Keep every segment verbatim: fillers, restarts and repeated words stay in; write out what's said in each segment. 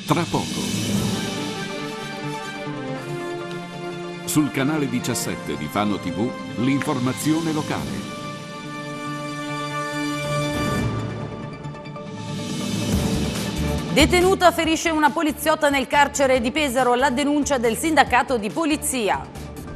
tra poco. Sul canale diciassette di Fano tivù, l'informazione locale. Detenuta ferisce una poliziotta nel carcere di Pesaro, la denuncia del sindacato di polizia.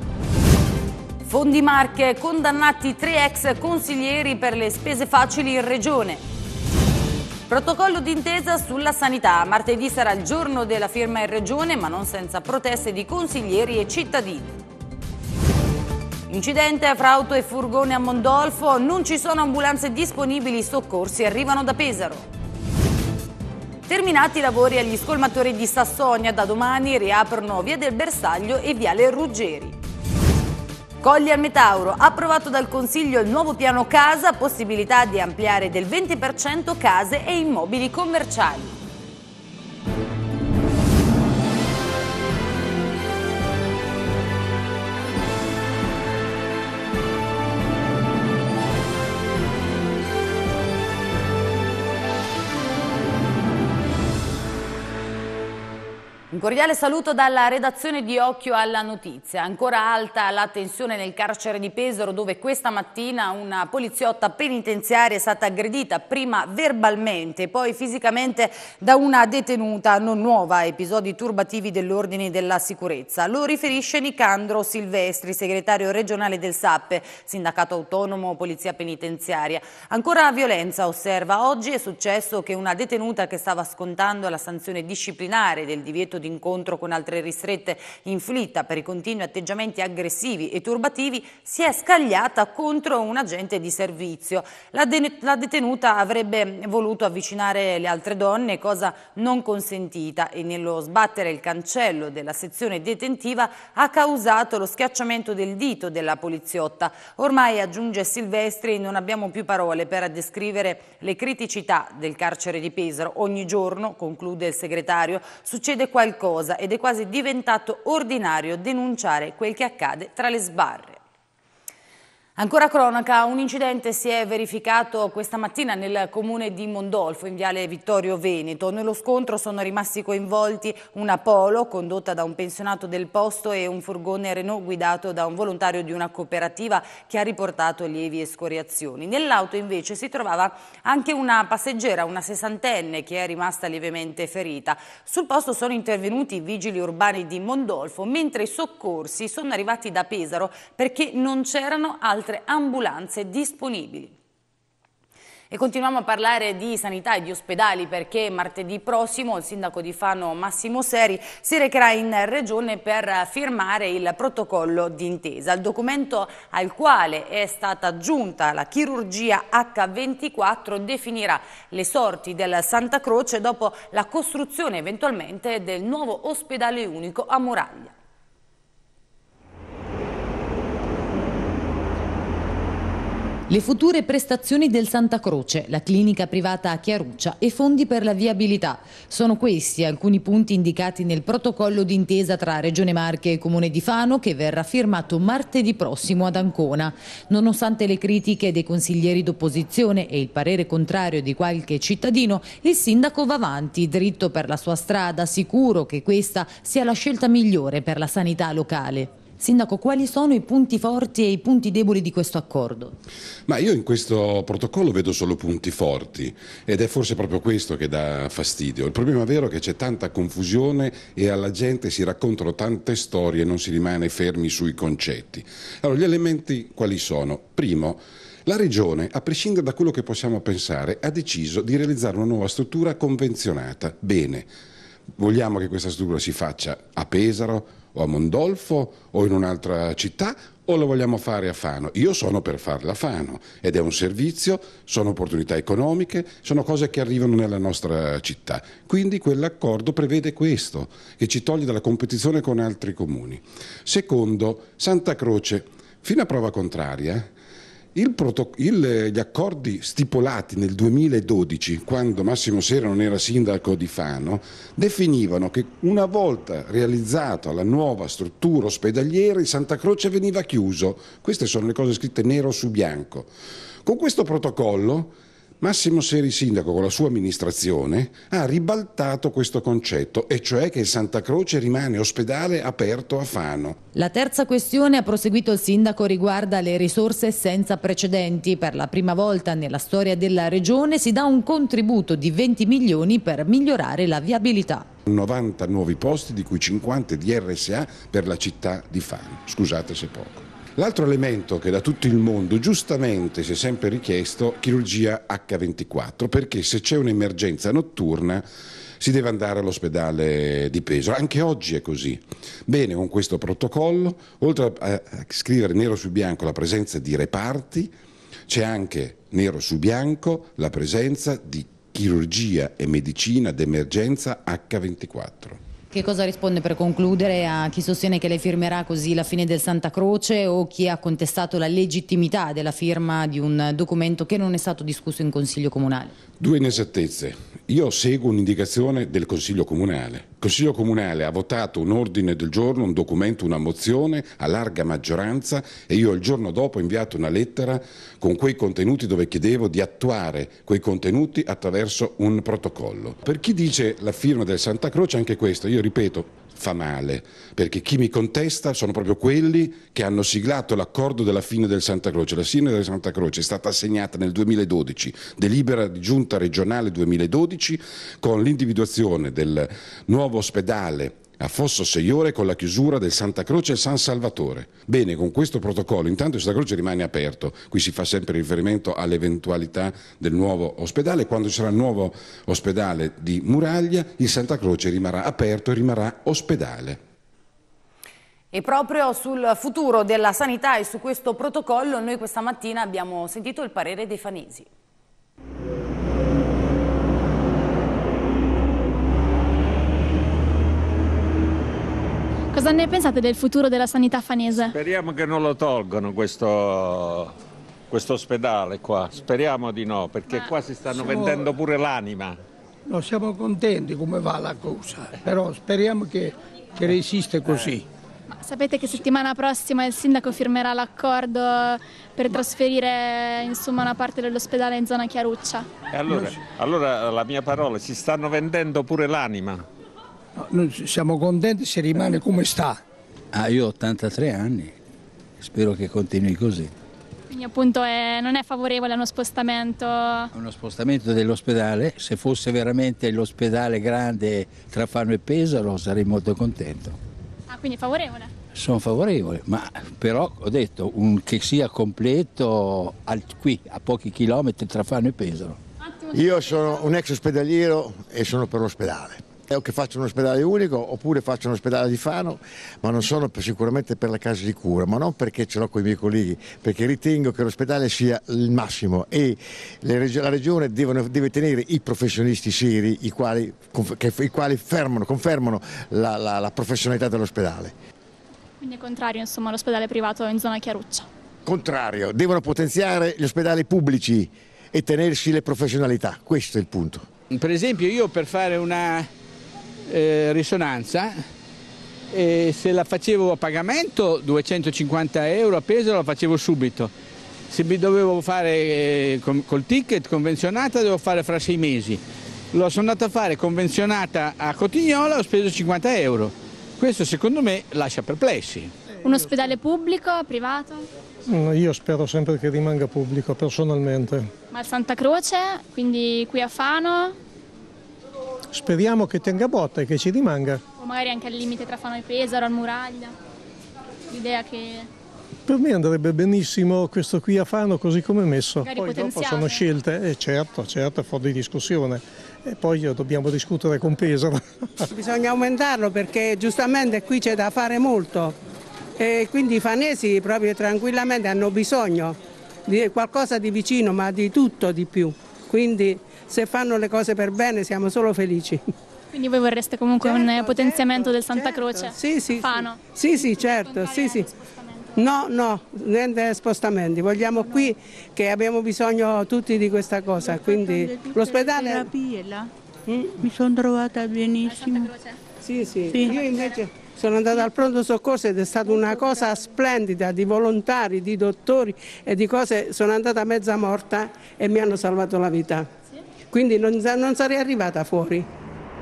Fondi Marche, condannati tre ex consiglieri per le spese facili in regione. Protocollo d'intesa sulla sanità. Martedì sarà il giorno della firma in regione, ma non senza proteste di consiglieri e cittadini. Incidente fra auto e furgone a Mondolfo, non ci sono ambulanze disponibili, i soccorsi arrivano da Pesaro. Terminati i lavori agli scolmatori di Sassonia, da domani riaprono via del Bersaglio e viale Ruggeri. Colli al Metauro, approvato dal Consiglio il nuovo piano casa, possibilità di ampliare del venti per cento case e immobili commerciali. Un cordiale saluto dalla redazione di Occhio alla Notizia. Ancora alta la tensione nel carcere di Pesaro, dove questa mattina una poliziotta penitenziaria è stata aggredita prima verbalmente e poi fisicamente da una detenuta non nuova. Episodi turbativi dell'ordine e della sicurezza. Lo riferisce Nicandro Silvestri, segretario regionale del S A P, Sindacato Autonomo Polizia Penitenziaria. Ancora violenza, osserva. Oggi è successo che una detenuta che stava scontando la sanzione disciplinare del divieto di incontro con altre ristrette inflitta per i continui atteggiamenti aggressivi e turbativi si è scagliata contro un agente di servizio. La, de- la detenuta avrebbe voluto avvicinare le altre donne, cosa non consentita, e nello sbattere il cancello della sezione detentiva ha causato lo schiacciamento del dito della poliziotta. Ormai, aggiunge Silvestri, non abbiamo più parole per descrivere le criticità del carcere di Pesaro. Ogni giorno, conclude il segretario, succede qualcosa Cosa, ed è quasi diventato ordinario denunciare quel che accade tra le sbarre. Ancora cronaca, un incidente si è verificato questa mattina nel comune di Mondolfo, in viale Vittorio Veneto. Nello scontro sono rimasti coinvolti una Polo condotta da un pensionato del posto e un furgone Renault guidato da un volontario di una cooperativa che ha riportato lievi escoriazioni. Nell'auto invece si trovava anche una passeggera, una sessantenne, che è rimasta lievemente ferita. Sul posto sono intervenuti i vigili urbani di Mondolfo, mentre i soccorsi sono arrivati da Pesaro perché non c'erano altre ambulanze disponibili. E continuiamo a parlare di sanità e di ospedali, perché martedì prossimo il sindaco di Fano Massimo Seri si recherà in regione per firmare il protocollo d'intesa. Il documento al quale è stata aggiunta la chirurgia acca ventiquattro definirà le sorti del Santa Croce dopo la costruzione eventualmente del nuovo ospedale unico a Muraglia. Le future prestazioni del Santa Croce, la clinica privata a Chiaruccia e fondi per la viabilità. Sono questi alcuni punti indicati nel protocollo d'intesa tra Regione Marche e Comune di Fano, che verrà firmato martedì prossimo ad Ancona. Nonostante le critiche dei consiglieri d'opposizione e il parere contrario di qualche cittadino, il sindaco va avanti, dritto per la sua strada, sicuro che questa sia la scelta migliore per la sanità locale. Sindaco, quali sono i punti forti e i punti deboli di questo accordo? Ma io in questo protocollo vedo solo punti forti, ed è forse proprio questo che dà fastidio. Il problema vero è che c'è tanta confusione e alla gente si raccontano tante storie e non si rimane fermi sui concetti. Allora, gli elementi quali sono? Primo, la Regione, a prescindere da quello che possiamo pensare, ha deciso di realizzare una nuova struttura convenzionata. Bene, vogliamo che questa struttura si faccia a Pesaro o a Mondolfo o in un'altra città, o lo vogliamo fare a Fano? Io sono per farla a Fano, ed è un servizio, sono opportunità economiche, sono cose che arrivano nella nostra città. Quindi quell'accordo prevede questo, che ci toglie dalla competizione con altri comuni. Secondo, Santa Croce, fino a prova contraria, Il il, gli accordi stipulati nel duemiladodici, quando Massimo Sera non era sindaco di Fano, definivano che una volta realizzata la nuova struttura ospedaliera, il Santa Croce veniva chiuso. Queste sono le cose scritte nero su bianco. Con questo protocollo Massimo Seri, sindaco, con la sua amministrazione, ha ribaltato questo concetto, e cioè che il Santa Croce rimane ospedale aperto a Fano. La terza questione, ha proseguito il sindaco, riguarda le risorse senza precedenti. Per la prima volta nella storia della regione si dà un contributo di venti milioni per migliorare la viabilità. novanta nuovi posti, di cui cinquanta di R S A per la città di Fano. Scusate se poco. L'altro elemento che da tutto il mondo giustamente si è sempre richiesto, chirurgia acca ventiquattro, perché se c'è un'emergenza notturna si deve andare all'ospedale di Pesaro. Anche oggi è così. Bene, con questo protocollo, oltre a scrivere nero su bianco la presenza di reparti, c'è anche nero su bianco la presenza di chirurgia e medicina d'emergenza acca ventiquattro. Che cosa risponde, per concludere, a chi sostiene che lei firmerà così la fine del Santa Croce, o chi ha contestato la legittimità della firma di un documento che non è stato discusso in Consiglio Comunale? Due inesattezze. Io seguo un'indicazione del Consiglio Comunale. Il Consiglio Comunale ha votato un ordine del giorno, un documento, una mozione a larga maggioranza, e io il giorno dopo ho inviato una lettera con quei contenuti dove chiedevo di attuare quei contenuti attraverso un protocollo. Per chi dice la firma del Santa Croce, anche questo, io ripeto, fa male, perché chi mi contesta sono proprio quelli che hanno siglato l'accordo della fine del Santa Croce. La fine del Santa Croce è stata assegnata nel duemiladodici, delibera di giunta regionale duemiladodici, con l'individuazione del nuovo ospedale a Fosso Seiore, con la chiusura del Santa Croce e San Salvatore. Bene, con questo protocollo intanto il Santa Croce rimane aperto, qui si fa sempre riferimento all'eventualità del nuovo ospedale. Quando ci sarà il nuovo ospedale di Muraglia, il Santa Croce rimarrà aperto e rimarrà ospedale. E proprio sul futuro della sanità e su questo protocollo noi questa mattina abbiamo sentito il parere dei fanesi. Cosa ne pensate del futuro della sanità fanese? Speriamo che non lo tolgano questo, questo ospedale qua, speriamo di no, perché Ma qua si stanno siamo, vendendo pure l'anima. Non siamo contenti come va la cosa, però speriamo che, che resiste così. Ma sapete che settimana prossima il sindaco firmerà l'accordo per trasferire insomma una parte dell'ospedale in zona Chiaruccia? E allora, allora la mia parola, si stanno vendendo pure l'anima. Noi siamo contenti se rimane come sta. Ah, io ho ottantatré anni, spero che continui così. Quindi appunto è, non è favorevole a uno spostamento? A uno spostamento dell'ospedale, se fosse veramente l'ospedale grande tra Fano e Pesaro sarei molto contento. Ah, quindi favorevole? Sono favorevole, ma però ho detto un, che sia completo al, qui a pochi chilometri tra Fano e Pesaro. Io sono un ex ospedaliero e sono per l'ospedale. O che faccio un ospedale unico oppure faccio un ospedale di Fano, ma non sono per, sicuramente per la casa di cura, ma non perché ce l'ho con i miei colleghi, perché ritengo che l'ospedale sia il massimo e le, la regione devono, deve tenere i professionisti seri, i quali, che, i quali fermano, confermano la, la, la professionalità dell'ospedale. Quindi è contrario insomma all'ospedale privato in zona Chiaruccia? Contrario, devono potenziare gli ospedali pubblici e tenersi le professionalità, questo è il punto. Per esempio io per fare una Eh, risonanza, eh, se la facevo a pagamento duecentocinquanta euro a Pesaro la facevo subito, se mi dovevo fare eh, con, col ticket convenzionata devo fare fra sei mesi, l'ho sono andato a fare convenzionata a Cotignola, ho speso cinquanta euro, questo secondo me lascia perplessi. Un ospedale pubblico, privato? Io spero sempre che rimanga pubblico personalmente. Ma il Santa Croce, quindi qui a Fano? Speriamo che tenga botta e che ci rimanga. O magari anche al limite tra Fano e Pesaro, al Muraglia. L'idea che... Per me andrebbe benissimo questo qui a Fano così come è messo. Magari poi dopo sono scelte, eh, certo, certo, è fuori di discussione. E poi dobbiamo discutere con Pesaro. Bisogna aumentarlo perché giustamente qui c'è da fare molto. E quindi i fanesi proprio tranquillamente hanno bisogno di qualcosa di vicino, ma di tutto di più. Quindi se fanno le cose per bene siamo solo felici. Quindi voi vorreste comunque certo, un potenziamento certo, del Santa certo. Croce? Sì, sì. Fano? Sì, sì, certo. Sì, sì. No, no, niente spostamenti. Vogliamo qui che abbiamo bisogno tutti di questa cosa. Quindi l'ospedale... terapie là. Mm? Mi sono trovata benissimo. Sì, sì, sì. Io invece Sono andata al pronto soccorso ed è stata una cosa splendida, di volontari, di dottori e di cose. Sono andata mezza morta e mi hanno salvato la vita. Quindi non, non sarei arrivata fuori.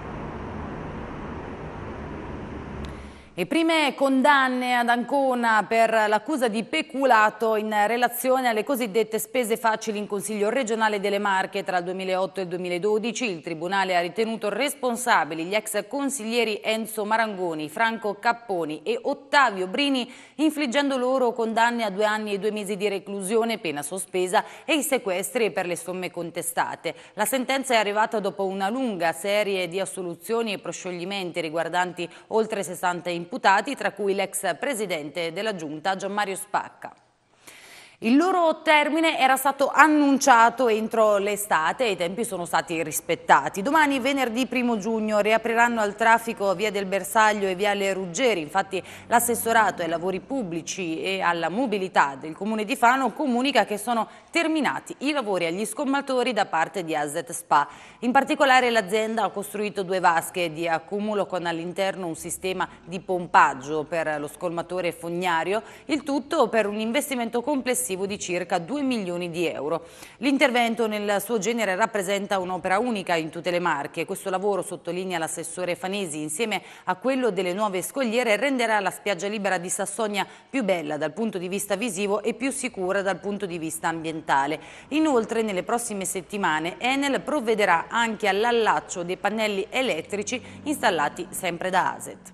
E prime condanne ad Ancona per l'accusa di peculato in relazione alle cosiddette spese facili in Consiglio regionale delle Marche tra il duemilaotto e il duemiladodici. Il Tribunale ha ritenuto responsabili gli ex consiglieri Enzo Marangoni, Franco Capponi e Ottavio Brini, infliggendo loro condanne a due anni e due mesi di reclusione, pena sospesa, e i sequestri per le somme contestate. La sentenza è arrivata dopo una lunga serie di assoluzioni e proscioglimenti riguardanti oltre sessanta imputati, tra cui l'ex presidente della Giunta Gianmario Spacca. Il loro termine era stato annunciato entro l'estate e i tempi sono stati rispettati. Domani, venerdì primo giugno, riapriranno al traffico via del Bersaglio e viale Ruggeri. Infatti l'assessorato ai lavori pubblici e alla mobilità del Comune di Fano comunica che sono terminati i lavori agli sgommatori da parte di Asset Spa. In particolare l'azienda ha costruito due vasche di accumulo con all'interno un sistema di pompaggio per lo scolmatore fognario, il tutto per un investimento complessivo di circa due milioni di euro. L'intervento nel suo genere rappresenta un'opera unica in tutte le Marche. Questo lavoro, sottolinea l'assessore Fanesi, insieme a quello delle nuove scogliere, renderà la spiaggia libera di Sassonia più bella dal punto di vista visivo e più sicura dal punto di vista ambientale. Inoltre, nelle prossime settimane Enel provvederà anche all'allaccio dei pannelli elettrici installati sempre da Aset.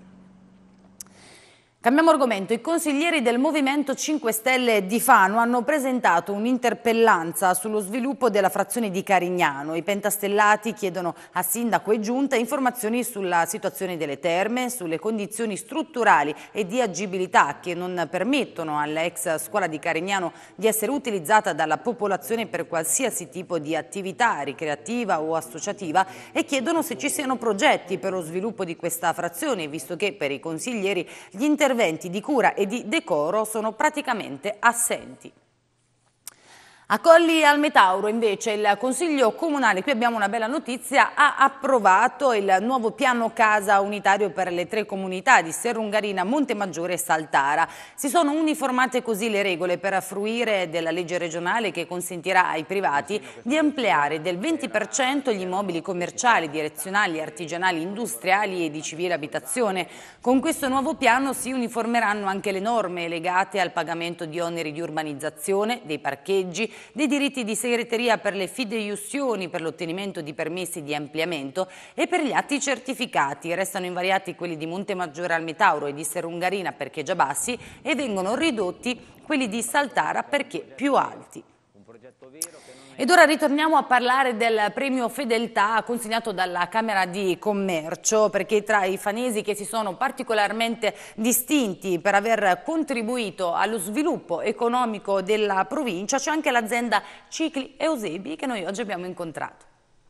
Cambiamo argomento. I consiglieri del Movimento cinque Stelle di Fano hanno presentato un'interpellanza sullo sviluppo della frazione di Carignano. I pentastellati chiedono a sindaco e giunta informazioni sulla situazione delle terme, sulle condizioni strutturali e di agibilità che non permettono alla ex scuola di Carignano di essere utilizzata dalla popolazione per qualsiasi tipo di attività ricreativa o associativa, e chiedono se ci siano progetti per lo sviluppo di questa frazione, visto che per i consiglieri gli interventi interventi di cura e di decoro sono praticamente assenti. A Colli al Metauro invece il Consiglio Comunale, qui abbiamo una bella notizia, ha approvato il nuovo piano casa unitario per le tre comunità di Serrungarina, Montemaggiore e Saltara. Si sono uniformate così le regole per fruire della legge regionale che consentirà ai privati di ampliare del venti per cento gli immobili commerciali, direzionali, artigianali, industriali e di civile abitazione. Con questo nuovo piano si uniformeranno anche le norme legate al pagamento di oneri di urbanizzazione, dei parcheggi, dei diritti di segreteria per le fideiussioni per l'ottenimento di permessi di ampliamento e per gli atti certificati. Restano invariati quelli di Montemaggiore al Metauro e di Serrungarina perché già bassi, e vengono ridotti quelli di Saltara perché più alti. Ed ora ritorniamo a parlare del premio Fedeltà consegnato dalla Camera di Commercio, perché tra i fanesi che si sono particolarmente distinti per aver contribuito allo sviluppo economico della provincia c'è anche l'azienda Cicli Eusebi che noi oggi abbiamo incontrato.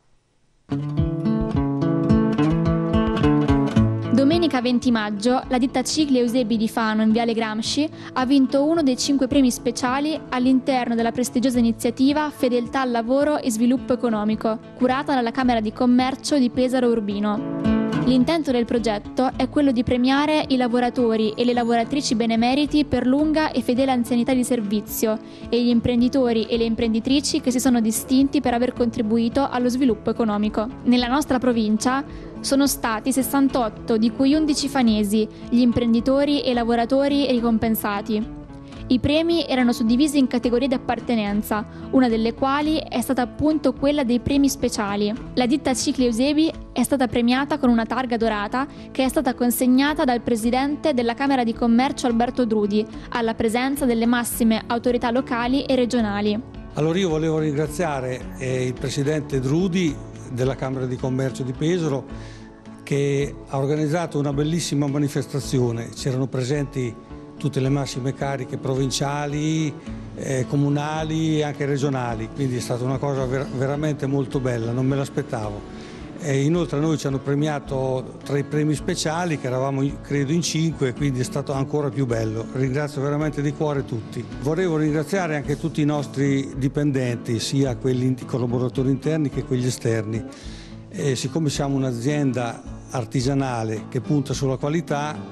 Domenica venti maggio la ditta Cicli Eusebi di Fano in Viale Gramsci ha vinto uno dei cinque premi speciali all'interno della prestigiosa iniziativa Fedeltà al lavoro e sviluppo economico, curata dalla Camera di Commercio di Pesaro Urbino. L'intento del progetto è quello di premiare i lavoratori e le lavoratrici benemeriti per lunga e fedele anzianità di servizio e gli imprenditori e le imprenditrici che si sono distinti per aver contribuito allo sviluppo economico. Nella nostra provincia sono stati sessantotto, di cui undici fanesi, gli imprenditori e i lavoratori ricompensati. I premi erano suddivisi in categorie di appartenenza, una delle quali è stata appunto quella dei premi speciali. La ditta Cicli Eusebi è stata premiata con una targa dorata che è stata consegnata dal presidente della Camera di Commercio Alberto Drudi, alla presenza delle massime autorità locali e regionali. Allora io volevo ringraziare eh, il presidente Drudi della Camera di Commercio di Pesaro, che ha organizzato una bellissima manifestazione. C'erano presenti tutte le massime cariche provinciali, eh, comunali e anche regionali, quindi è stata una cosa ver veramente molto bella, non me l'aspettavo. E inoltre noi ci hanno premiato tra i premi speciali, che eravamo credo in cinque, quindi è stato ancora più bello. Ringrazio veramente di cuore tutti. Volevo ringraziare anche tutti i nostri dipendenti, sia quelli collaboratori interni che quelli esterni. E siccome siamo un'azienda artigianale che punta sulla qualità,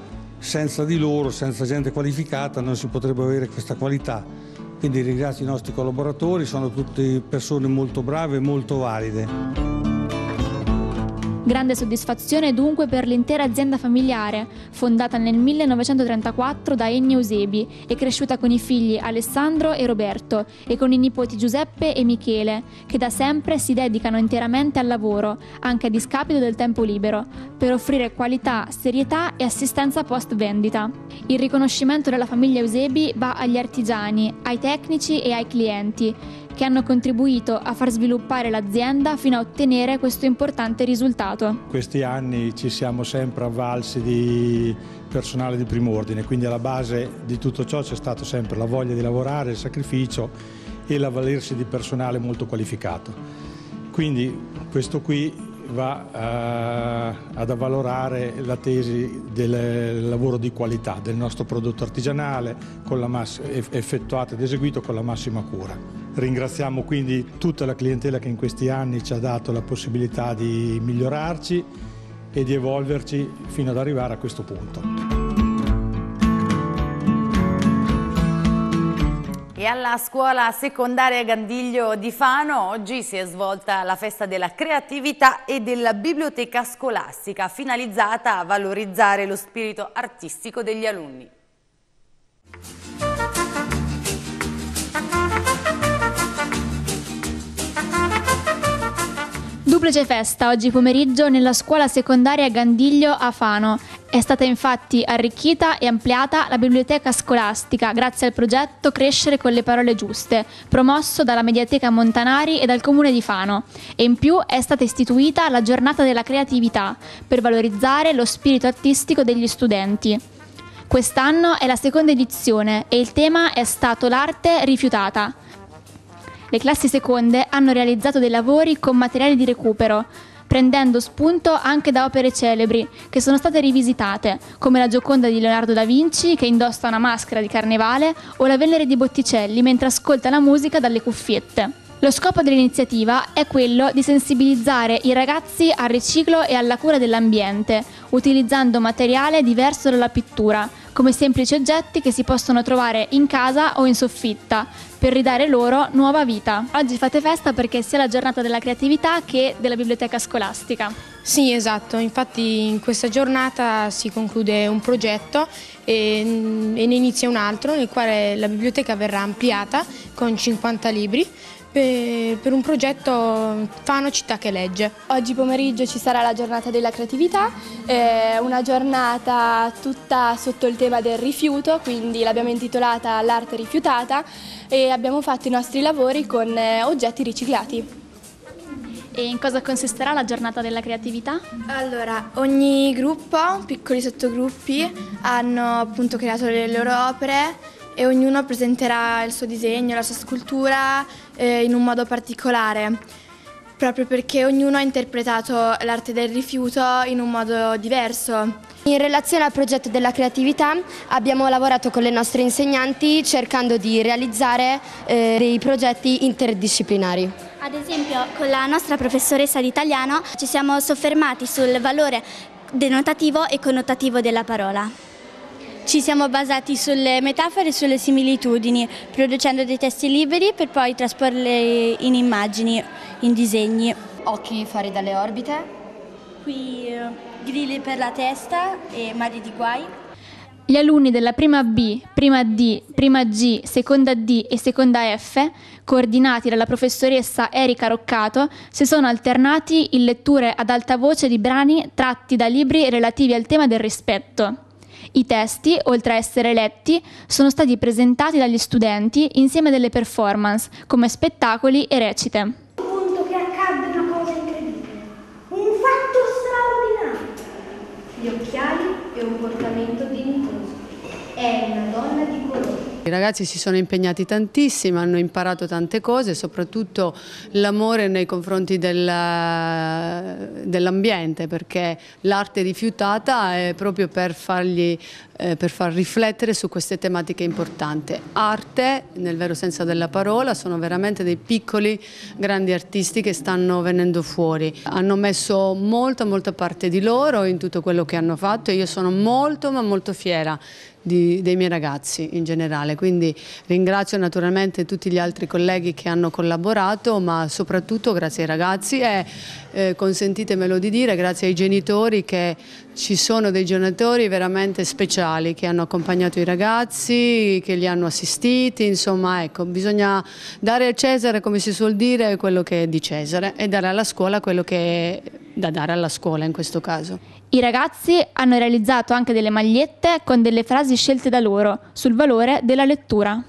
senza di loro, senza gente qualificata, non si potrebbe avere questa qualità. Quindi ringrazio i nostri collaboratori, sono tutte persone molto brave e molto valide. Grande soddisfazione dunque per l'intera azienda familiare, fondata nel millenovecentotrentaquattro da Ennio Eusebi e cresciuta con i figli Alessandro e Roberto e con i nipoti Giuseppe e Michele, che da sempre si dedicano interamente al lavoro, anche a discapito del tempo libero, per offrire qualità, serietà e assistenza post vendita. Il riconoscimento della famiglia Eusebi va agli artigiani, ai tecnici e ai clienti, che hanno contribuito a far sviluppare l'azienda fino a ottenere questo importante risultato. In questi anni ci siamo sempre avvalsi di personale di primo ordine, quindi alla base di tutto ciò c'è stato sempre la voglia di lavorare, il sacrificio e l'avvalersi di personale molto qualificato. Quindi questo qui va uh, ad avvalorare la tesi del lavoro di qualità del nostro prodotto artigianale con la mass- effettuato ed eseguito con la massima cura. Ringraziamo quindi tutta la clientela che in questi anni ci ha dato la possibilità di migliorarci e di evolverci fino ad arrivare a questo punto. E alla scuola secondaria Gandiglio di Fano oggi si è svolta la festa della creatività e della biblioteca scolastica, finalizzata a valorizzare lo spirito artistico degli alunni. Duplice festa oggi pomeriggio nella scuola secondaria Gandiglio a Fano. È stata infatti arricchita e ampliata la biblioteca scolastica grazie al progetto Crescere con le parole giuste, promosso dalla Mediateca Montanari e dal Comune di Fano. E in più è stata istituita la giornata della creatività per valorizzare lo spirito artistico degli studenti. Quest'anno è la seconda edizione e il tema è stato l'arte rifiutata. Le classi seconde hanno realizzato dei lavori con materiali di recupero, prendendo spunto anche da opere celebri che sono state rivisitate, come la Gioconda di Leonardo da Vinci che indossa una maschera di carnevale o la Venere di Botticelli mentre ascolta la musica dalle cuffiette. Lo scopo dell'iniziativa è quello di sensibilizzare i ragazzi al riciclo e alla cura dell'ambiente, utilizzando materiale diverso dalla pittura, come semplici oggetti che si possono trovare in casa o in soffitta, per ridare loro nuova vita. Oggi fate festa perché sia la giornata della creatività che della biblioteca scolastica. Sì, esatto, infatti in questa giornata si conclude un progetto e, e ne inizia un altro nel quale la biblioteca verrà ampliata con cinquanta libri per un progetto Fano Città che legge. Oggi pomeriggio ci sarà la giornata della creatività, eh, una giornata tutta sotto il tema del rifiuto, quindi l'abbiamo intitolata L'arte rifiutata e abbiamo fatto i nostri lavori con eh, oggetti riciclati. E in cosa consisterà la giornata della creatività? Allora, ogni gruppo, piccoli sottogruppi, hanno appunto creato le loro opere e ognuno presenterà il suo disegno, la sua scultura eh, in un modo particolare, proprio perché ognuno ha interpretato l'arte del rifiuto in un modo diverso. In relazione al progetto della creatività abbiamo lavorato con le nostre insegnanti cercando di realizzare eh, dei progetti interdisciplinari. Ad esempio con la nostra professoressa di italiano ci siamo soffermati sul valore denotativo e connotativo della parola. Ci siamo basati sulle metafore e sulle similitudini, producendo dei testi liberi per poi trasporli in immagini, in disegni. Occhi fuori dalle orbite. Qui eh, grilli per la testa e mari di guai. Gli alunni della prima B, prima D, prima G, seconda D e seconda F, coordinati dalla professoressa Erika Roccato, si sono alternati in letture ad alta voce di brani tratti da libri relativi al tema del rispetto. I testi, oltre a essere letti, sono stati presentati dagli studenti insieme a delle performance, come spettacoli e recite. Un punto che accadde una cosa incredibile, un fatto straordinario. Gli occhiali e un portamento dignitoso. È una donna di colore. I ragazzi si sono impegnati tantissimo, hanno imparato tante cose, soprattutto l'amore nei confronti dell'ambiente, perché l'arte rifiutata è proprio per fargli eh, per far riflettere su queste tematiche importanti. Arte, nel vero senso della parola, sono veramente dei piccoli grandi artisti che stanno venendo fuori. Hanno messo molta molta parte di loro in tutto quello che hanno fatto e io sono molto ma molto fiera Di, dei miei ragazzi in generale, quindi ringrazio naturalmente tutti gli altri colleghi che hanno collaborato, ma soprattutto grazie ai ragazzi e eh, consentitemelo di dire grazie ai genitori, che ci sono dei genitori veramente speciali che hanno accompagnato i ragazzi, che li hanno assistiti, insomma ecco, bisogna dare a Cesare, come si suol dire, quello che è di Cesare e dare alla scuola quello che è da dare alla scuola in questo caso. I ragazzi hanno realizzato anche delle magliette con delle frasi scelte da loro sul valore della lettura.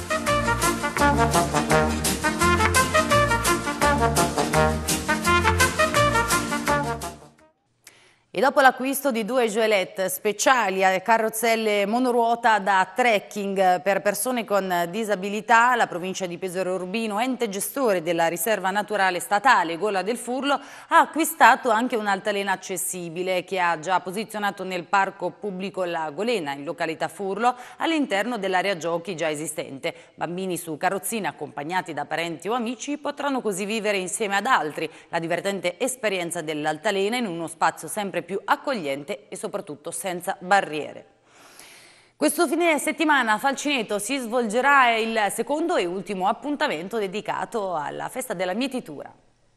E dopo l'acquisto di due Joelette speciali a carrozzelle monoruota da trekking per persone con disabilità, la provincia di Pesaro Urbino, ente gestore della riserva naturale statale Gola del Furlo, ha acquistato anche un'altalena accessibile che ha già posizionato nel parco pubblico La Golena, in località Furlo, all'interno dell'area giochi già esistente. Bambini su carrozzine accompagnati da parenti o amici potranno così vivere insieme ad altri la divertente esperienza dell'altalena in uno spazio sempre più accogliente e soprattutto senza barriere. Questo fine settimana a Falcineto si svolgerà il secondo e ultimo appuntamento dedicato alla festa della mietitura.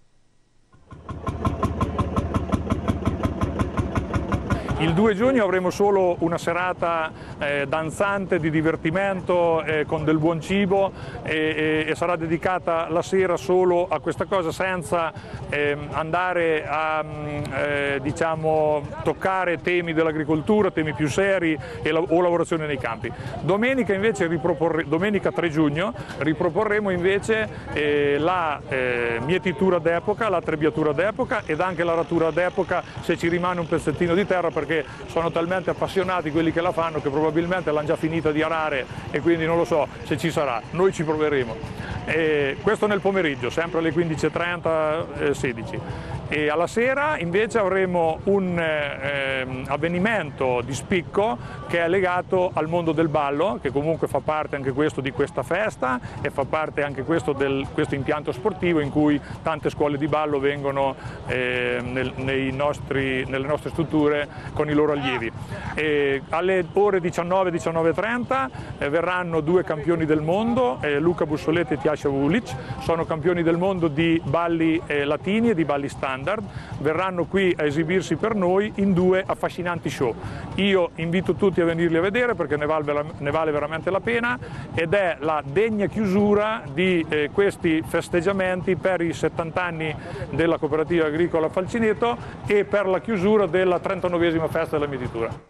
Il due giugno avremo solo una serata eh, danzante, di divertimento, eh, con del buon cibo e, e, e sarà dedicata la sera solo a questa cosa, senza eh, andare a eh, diciamo, toccare temi dell'agricoltura, temi più seri e la, o lavorazione nei campi. Domenica invece, domenica tre giugno, riproporremo invece eh, la eh, mietitura d'epoca, la trebbiatura d'epoca ed anche l'aratura d'epoca, se ci rimane un pezzettino di terra, perché sono talmente appassionati quelli che la fanno che probabilmente l'hanno già finita di arare e quindi non lo so se ci sarà, noi ci proveremo. E questo nel pomeriggio, sempre alle quindici e trenta, sedici. E alla sera invece avremo un eh, avvenimento di spicco che è legato al mondo del ballo, che comunque fa parte anche questo di questa festa e fa parte anche questo del questo impianto sportivo in cui tante scuole di ballo vengono eh, nel, nei nostri, nelle nostre strutture con i loro allievi. E alle ore diciannove, diciannove e trenta eh, verranno due campioni del mondo, eh, Luca Bussoletti e Tjasa Vulic, sono campioni del mondo di balli eh, latini e di balli standard. Verranno qui a esibirsi per noi in due affascinanti show. Io invito tutti a venirli a vedere perché ne vale, ne vale veramente la pena ed è la degna chiusura di eh, questi festeggiamenti per i settanta anni della cooperativa agricola Falcineto e per la chiusura della trentanovesima festa della mietitura.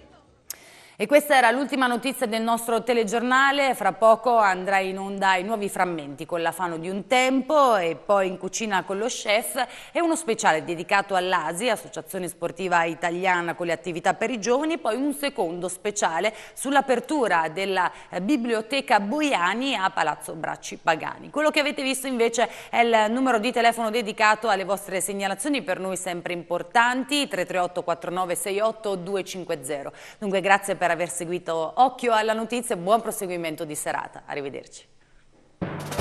E questa era l'ultima notizia del nostro telegiornale. Fra poco andrà in onda i nuovi frammenti con la Fano di un tempo e poi In cucina con lo chef e uno speciale dedicato all'A S I, Associazione Sportiva Italiana, con le attività per i giovani, e poi un secondo speciale sull'apertura della Biblioteca Boiani a Palazzo Bracci Pagani. Quello che avete visto invece è il numero di telefono dedicato alle vostre segnalazioni, per noi sempre importanti, tre tre otto quattro nove sei otto due cinque zero. Dunque grazie per per aver seguito Occhio alla Notizia e buon proseguimento di serata. Arrivederci.